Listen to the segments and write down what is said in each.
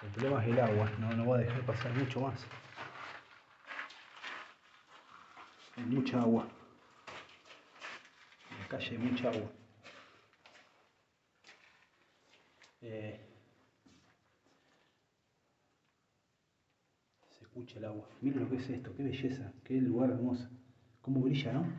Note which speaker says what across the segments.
Speaker 1: El problema es el agua, no va a dejar pasar mucho más. Hay mucha agua. En la calle hay mucha agua. Se escucha el agua. Miren lo que es esto, qué belleza, qué lugar hermoso. Cómo brilla, ¿no?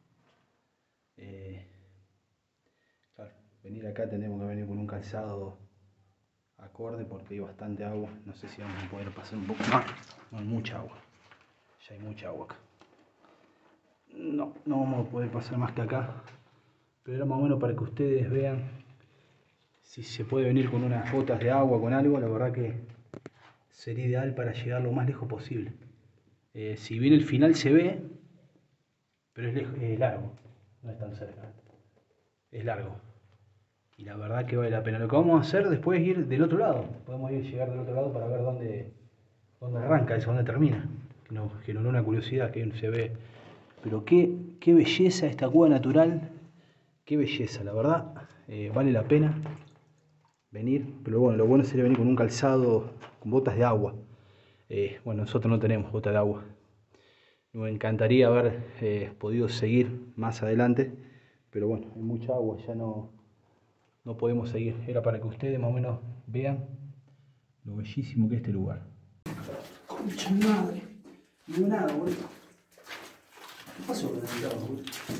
Speaker 1: Claro, venir acá tenemos que venir con un calzado acorde porque hay bastante agua. No sé si vamos a poder pasar un poco más. No hay mucha agua. Ya hay mucha agua acá. No vamos a poder pasar más que acá. Pero era más o menos para que ustedes vean si se puede venir con unas botas de agua, con algo. La verdad que sería ideal para llegar lo más lejos posible. Si bien el final se ve, pero es largo. No es tan cerca. Es largo. Y la verdad que vale la pena. Lo que vamos a hacer después es ir del otro lado. Podemos llegar del otro lado para ver dónde arranca eso, dónde termina. Que nos generó una curiosidad que se ve. Pero qué belleza esta cueva natural. Qué belleza, la verdad. Vale la pena venir. Pero bueno, lo bueno sería venir con un calzado, con botas de agua. Bueno, nosotros no tenemos botas de agua. Me encantaría haber podido seguir más adelante. Pero bueno, hay mucha agua, ya no podemos seguir. Era para que ustedes más o menos vean lo bellísimo que es este lugar. Concha madre, no veo nada, boludo. ¿Qué pasó con el carro, boludo?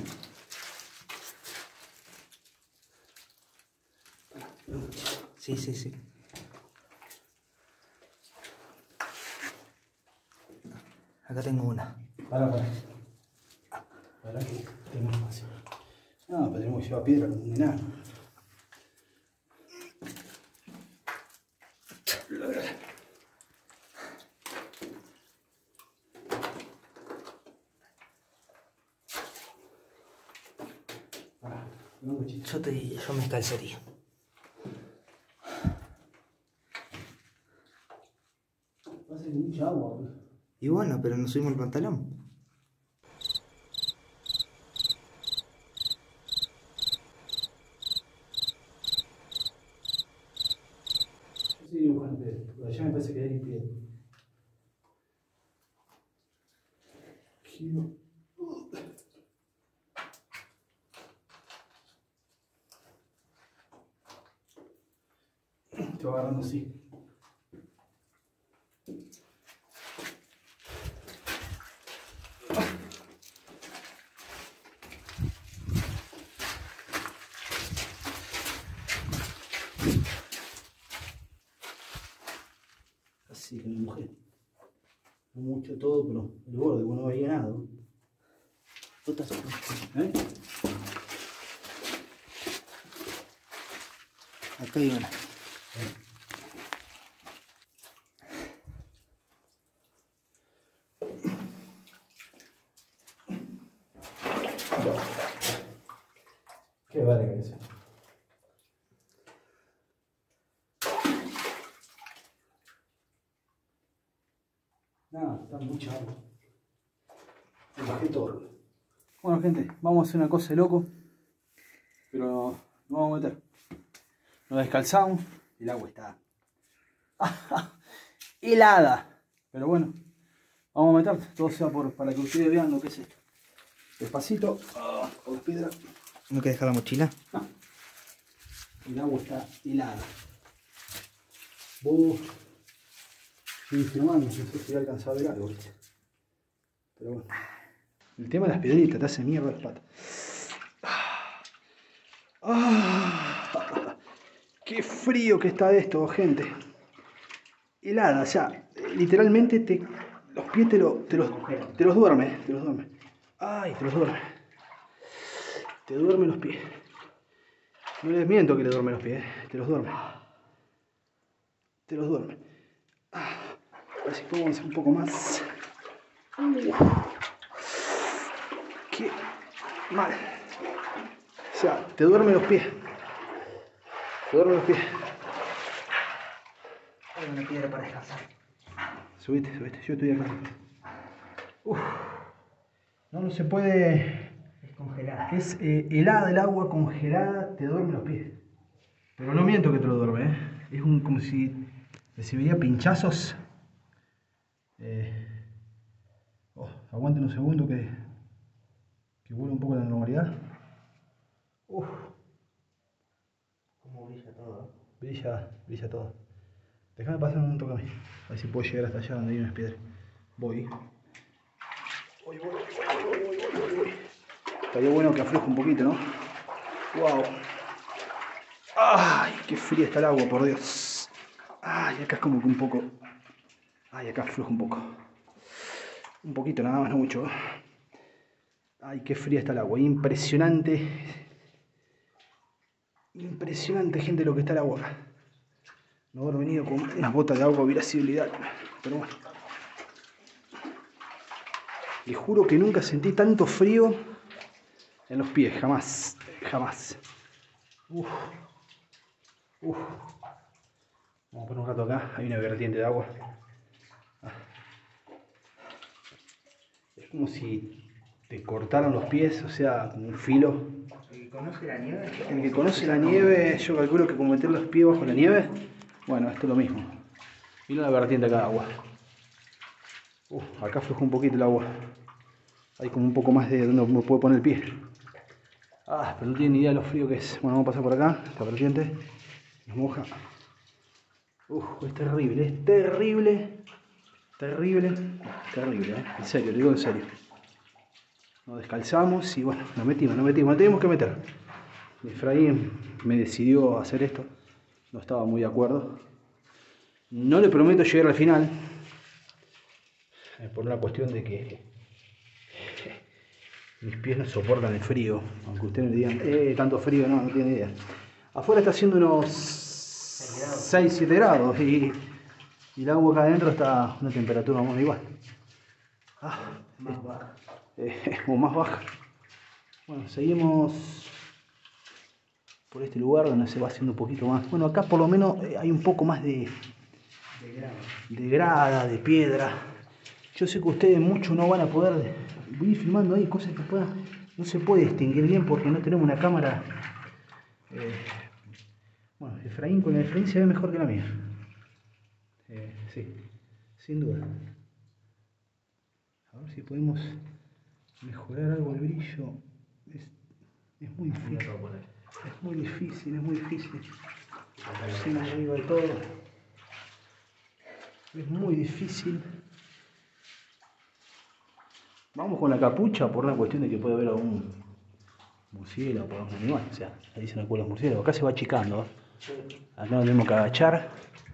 Speaker 2: Sí. Acá tengo una.
Speaker 1: Para que tengo espacio. No, pero tenemos que llevar piedra como un enano.
Speaker 2: Yo me descalzaría.
Speaker 1: Pasa que mucha agua, boludo.
Speaker 2: Y bueno, pero nos subimos el pantalón.
Speaker 1: Yo sí dibujando piedra, pero allá me parece que hay piedra. Estoy agarrando así. Así que me mojé. No mucho todo, pero el borde, bueno, no veía nada. ¿Eh?
Speaker 2: Acá hay una.
Speaker 1: Qué vale que sea. Nada, está mucha agua. Me bajé todo. Bueno, gente, vamos a hacer una cosa de loco. Pero no vamos a meter. Nos descalzamos. El agua está helada. Pero bueno, vamos a meter. Todo sea para que ustedes vean lo que es esto. Despacito. Con las piedras.
Speaker 2: ¿No quieres dejar la mochila?
Speaker 1: No. El agua está helada. Vos sigue filmando, no sé si voy a alcanzar a ver algo, ¿viste? Pero bueno. El tema de las piedritas te hace mierda las patas. Qué frío que está esto, gente. Helada, o sea, literalmente los pies te los duerme. Ay, te los duerme. Te duerme los pies. No les miento que le duerme los pies, te los duerme. A ver si podemos hacer un poco más. Qué mal. O sea, te duerme los pies.
Speaker 2: Hay una piedra para descansar.
Speaker 1: Subite, yo estoy acá. No se puede.
Speaker 2: Es congelada.
Speaker 1: Es helada el agua, congelada, te duerme los pies. Pero no miento que te lo duerme, Es como si Recibiría pinchazos. Aguanten un segundo que vuelva un poco a la normalidad. Uf.
Speaker 2: Cómo brilla todo.
Speaker 1: Brilla todo. Déjame pasar un toque a mí. A ver si puedo llegar hasta allá donde hay unas piedras. Voy. Voy. Estaría bueno que afloje un poquito, ¿no? Wow. Ay, qué fría está el agua, por Dios. Ay, acá es como que un poco. Ay, acá afloja un poco. Un poquito nada más, no mucho. Ay, qué fría está el agua. Impresionante. Impresionante, gente, lo que está el agua acá. No haber venido con unas botas de agua hubiera sido ideal. Pero bueno. Les juro que nunca sentí tanto frío en los pies. Jamás. Jamás. Uf. Vamos a poner un rato acá. Hay una vertiente de agua. Es como si te cortaran los pies, o sea, como un filo.
Speaker 2: ¿El que conoce la nieve?
Speaker 1: El que conoce la nieve, yo calculo que como meter los pies bajo la nieve, bueno, esto es lo mismo. Mira la vertiente acá de agua. Acá aflojó un poquito el agua. Hay como un poco más de donde me puedo poner el pie. Pero no tienen ni idea de lo frío que es. Bueno, vamos a pasar por acá, esta vertiente. Nos moja. Es terrible, es terrible. Terrible, en serio, lo digo en serio. Nos descalzamos y bueno, nos metimos, nos teníamos que meter. Efraín me decidió hacer esto, no estaba muy de acuerdo. No le prometo llegar al final, por una cuestión de que mis pies no soportan el frío, aunque ustedes me digan, tanto frío, no tienen idea. Afuera está haciendo unos 6-7 grados y el agua acá adentro está a una temperatura más o menos igual.
Speaker 2: Más baja.
Speaker 1: O más baja. Bueno, seguimos por este lugar donde se va haciendo un poquito más. Bueno, acá por lo menos hay un poco más de grada, de piedra. Yo sé que ustedes mucho no van a poder. Voy filmando ahí cosas que no se puede distinguir bien porque no tenemos una cámara. Bueno, Efraín con el Efraín se ve mejor que la mía. Sí, sin duda. A ver si podemos mejorar algo el brillo. Es muy difícil. Es muy difícil. Sin arriba de todo. Es muy difícil. Vamos con la capucha por una cuestión de que puede haber algún murciélago o algún animal. O sea, ahí se me acuerdan los murciélagos. Acá se va achicando. Acá nos tenemos que agachar.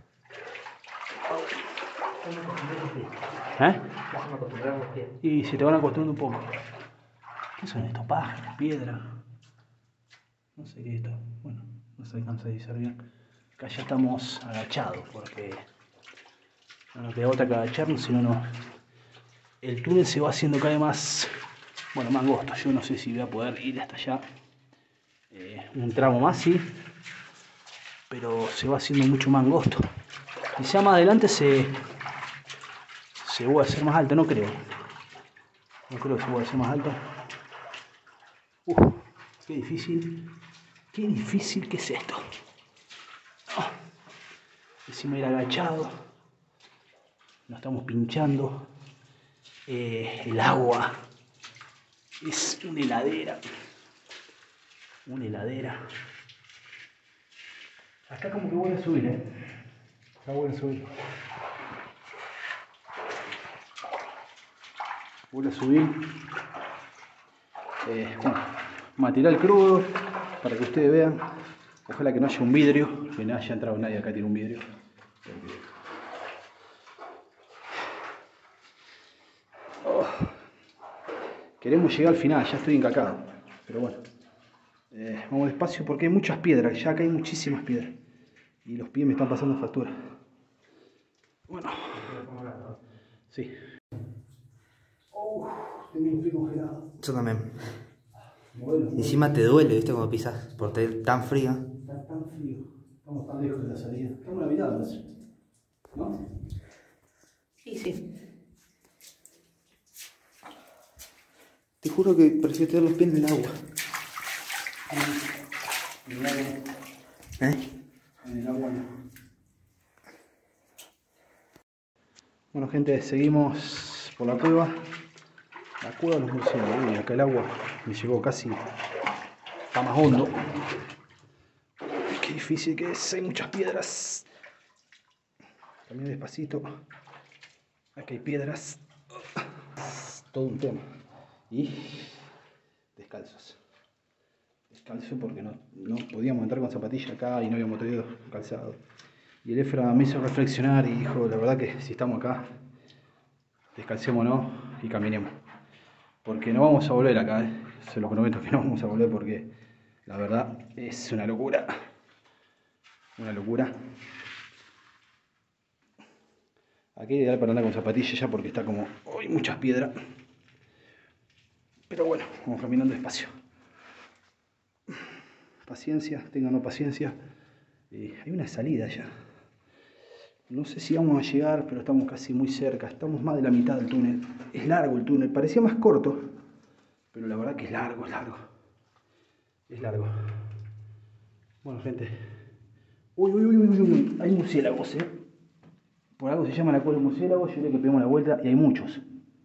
Speaker 1: Y se te van acostumbrando un poco. ¿Qué son estos pájaros? ¿Piedra? No sé qué es esto. Bueno, no se alcanza a decir bien. Acá ya estamos agachados porque no nos queda otra que agacharnos, sino no. El túnel se va haciendo cada vez más, bueno, más angosto. Yo no sé si voy a poder ir hasta allá. Un tramo más, sí. Pero se va haciendo mucho más angosto. Quizá más adelante se va a hacer más alto, no creo. No creo que se va a hacer más alto. Qué difícil. Qué difícil que es esto. Encima ir agachado. Nos estamos pinchando. El agua es una heladera. Una heladera. Acá como que vuelve a subir, Acá vuelve a subir. Vuelve a subir. Bueno, material crudo para que ustedes vean. Ojalá que no haya un vidrio, que no haya entrado nadie acá tiene un vidrio. Queremos llegar al final, ya estoy encacado. Pero bueno, vamos despacio porque hay muchas piedras, ya acá hay muchísimas piedras. Y los pies me están pasando factura. Bueno, sí. Tengo un pie congelado.
Speaker 2: Yo también.
Speaker 1: Bueno,
Speaker 2: Encima te duele, ¿viste? Cuando pisas, por tener tan frío.
Speaker 1: Está tan frío. Estamos tan lejos de la salida. Estamos en la mitad, ¿no?
Speaker 2: Sí. Te juro que pareció tener los pies en el agua.
Speaker 1: En el agua.
Speaker 2: ¿Eh?
Speaker 1: En el agua no. gente, seguimos por la cueva. La cueva de los murciélagos. Uy, acá el agua me llegó casi. Está más hondo. Qué difícil que es, hay muchas piedras. También despacito. Aquí hay piedras. Todo un tema. Y descalzos. Descalzo porque no podíamos entrar con zapatillas acá y no habíamos traído calzado. Y el Efra me hizo reflexionar y dijo, la verdad que si estamos acá, descalcémonos y caminemos. Porque no vamos a volver acá, se lo prometo que no vamos a volver porque la verdad es una locura. Una locura. Aquí es ideal para andar con zapatillas ya porque está como, hay muchas piedras. Pero bueno, vamos caminando despacio. Paciencia, ténganos paciencia. Hay una salida ya. No sé si vamos a llegar, pero estamos casi muy cerca. Estamos más de la mitad del túnel. Es largo el túnel, parecía más corto. Pero la verdad que es largo, es largo. Es largo. Bueno, gente. Uy. Hay murciélagos, Por algo se llama la cueva de murciélagos. Yo creo que pegamos la vuelta y hay muchos.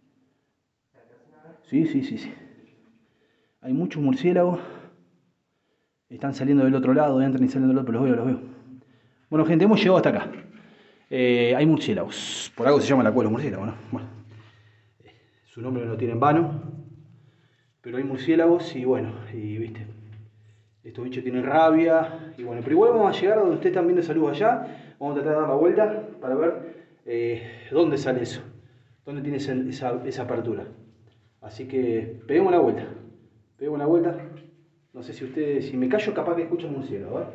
Speaker 1: Sí. Hay muchos murciélagos. Están saliendo del otro lado, entran y salen del otro, pero los veo. Bueno, gente, hemos llegado hasta acá. Hay murciélagos. Por algo se llama la cueva de los murciélagos, ¿no? Bueno, su nombre no lo tiene en vano. Pero hay murciélagos y bueno, y viste, estos bichos tienen rabia. Y bueno, pero igual vamos a llegar a donde ustedes están viendo esa luz allá. Vamos a tratar de dar la vuelta para ver dónde sale eso. Dónde tiene esa apertura. Así que peguemos la vuelta. No sé si ustedes, si me callo capaz que escuchan un cielo, ¿verdad?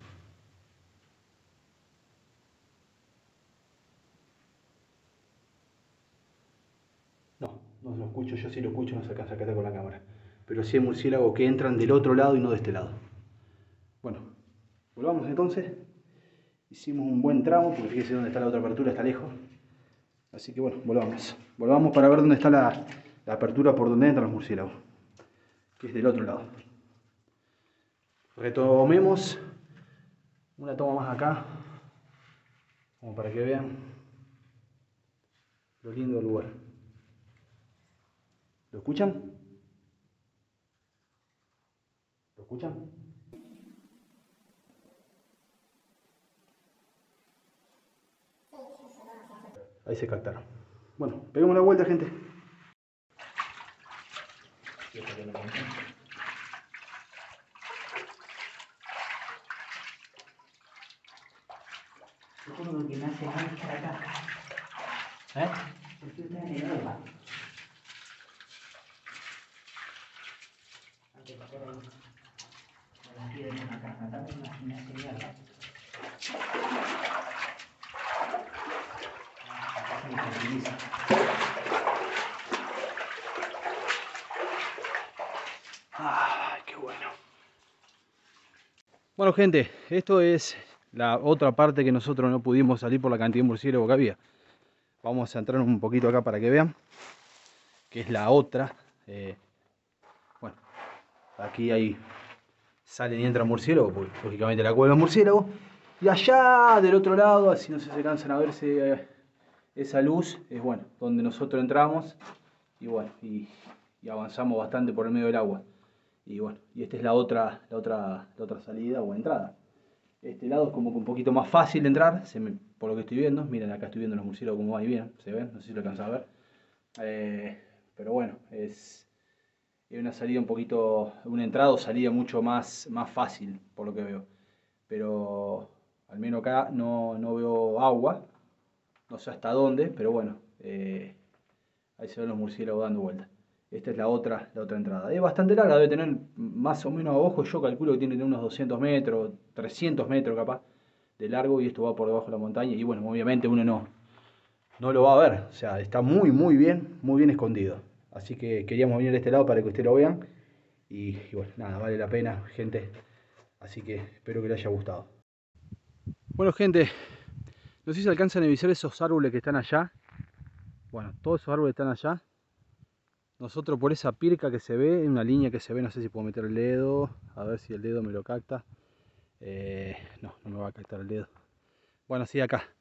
Speaker 1: No lo escucho, yo sí lo escucho, no se alcanza a captar con la cámara. Pero sí hay murciélagos que entran del otro lado y no de este lado. Bueno, volvamos entonces. Hicimos un buen tramo, porque fíjense dónde está la otra apertura, está lejos. Así que bueno, volvamos. Volvamos para ver dónde está la apertura por donde entran los murciélagos. Que es del otro lado. Retomemos una toma más acá, como para que vean lo lindo del lugar. ¿Lo escuchan? ¿Lo escuchan? Ahí se captaron. Bueno, peguemos la vuelta, gente.
Speaker 2: Yo como que me hace mal estar acá. Porque está en el agua. Antes de estar ahí. Con las piedras acá. Acá me hace mierda. Acá se me tranquiliza.
Speaker 1: ¡Ay, qué bueno! Bueno, gente, esto es la otra parte que nosotros no pudimos salir por la cantidad de murciélagos que había. Vamos a entrar un poquito acá para que vean, que es la otra. Bueno, aquí salen y entran murciélagos, porque lógicamente la cueva de los murciélagos. Y allá del otro lado, así no sé si se cansan a verse esa luz, es bueno, donde nosotros entramos y bueno, y avanzamos bastante por el medio del agua. Y bueno, y esta es la otra salida o entrada. Este lado es como que un poquito más fácil de entrar, por lo que estoy viendo. Miren, acá estoy viendo los murciélagos como van y vienen, se ven, no sé si lo alcanzan a ver. Pero bueno, es una salida un poquito, una entrada o salida mucho más fácil, por lo que veo. Pero al menos acá no veo agua, no sé hasta dónde, pero bueno, ahí se ven los murciélagos dando vueltas. Esta es la otra entrada. Es bastante larga, debe tener más o menos a ojo, yo calculo que tiene unos 200 metros, 300 metros capaz de largo, y esto va por debajo de la montaña y bueno, obviamente uno no lo va a ver, o sea, está muy bien escondido. Así que queríamos venir de este lado para que ustedes lo vean y bueno, nada, vale la pena, gente, así que espero que les haya gustado. Bueno, gente, no sé si alcanzan a divisar esos árboles que están allá. Bueno, todos esos árboles están allá. Nosotros por esa pirca que se ve, una línea que se ve, no sé si puedo meter el dedo, a ver si el dedo me lo capta. No me va a captar el dedo. Bueno, sí, acá.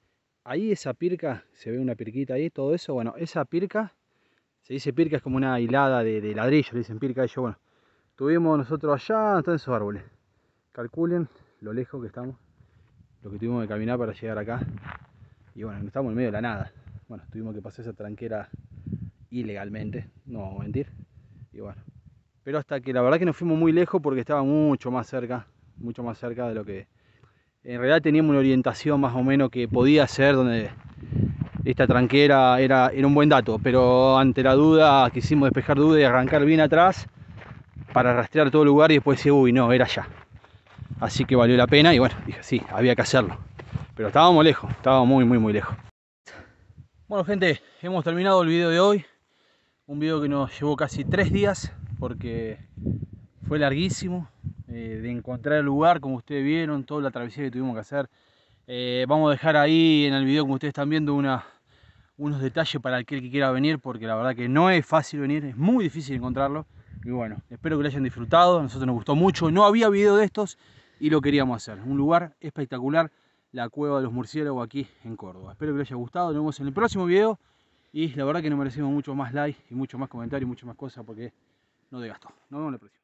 Speaker 1: ahí esa pirca, se ve una pirquita ahí, todo eso, bueno, esa pirca, se dice pirca, es como una hilada de ladrillo, le dicen pirca a ellos, bueno. Tuvimos nosotros allá, están esos árboles. Calculen lo lejos que estamos, lo que tuvimos que caminar para llegar acá. Y bueno, estamos en medio de la nada. Bueno, tuvimos que pasar esa tranquera ilegalmente, no vamos a mentir. Y bueno, pero hasta que la verdad que nos fuimos muy lejos porque estaba mucho más cerca de lo que... En realidad teníamos una orientación más o menos que podía ser donde esta tranquera era un buen dato, pero ante la duda quisimos despejar duda y arrancar bien atrás para rastrear todo el lugar y después decir, uy, no, era allá. Así que valió la pena y bueno, dije, sí, había que hacerlo. Pero estábamos lejos, estábamos muy lejos. Bueno, gente, hemos terminado el video de hoy. Un video que nos llevó casi 3 días porque fue larguísimo. De encontrar el lugar, como ustedes vieron, toda la travesía que tuvimos que hacer. Vamos a dejar ahí en el video, como ustedes están viendo, unos detalles para aquel que quiera venir, porque la verdad que no es fácil venir, es muy difícil encontrarlo. Y bueno, espero que lo hayan disfrutado, a nosotros nos gustó mucho, no había video de estos y lo queríamos hacer. Un lugar espectacular, la Cueva de los Murciélagos aquí en Córdoba. Espero que les haya gustado, nos vemos en el próximo video y la verdad que nos merecemos mucho más like y mucho más comentarios y mucho más cosas porque no desgastó. Nos vemos en el próximo.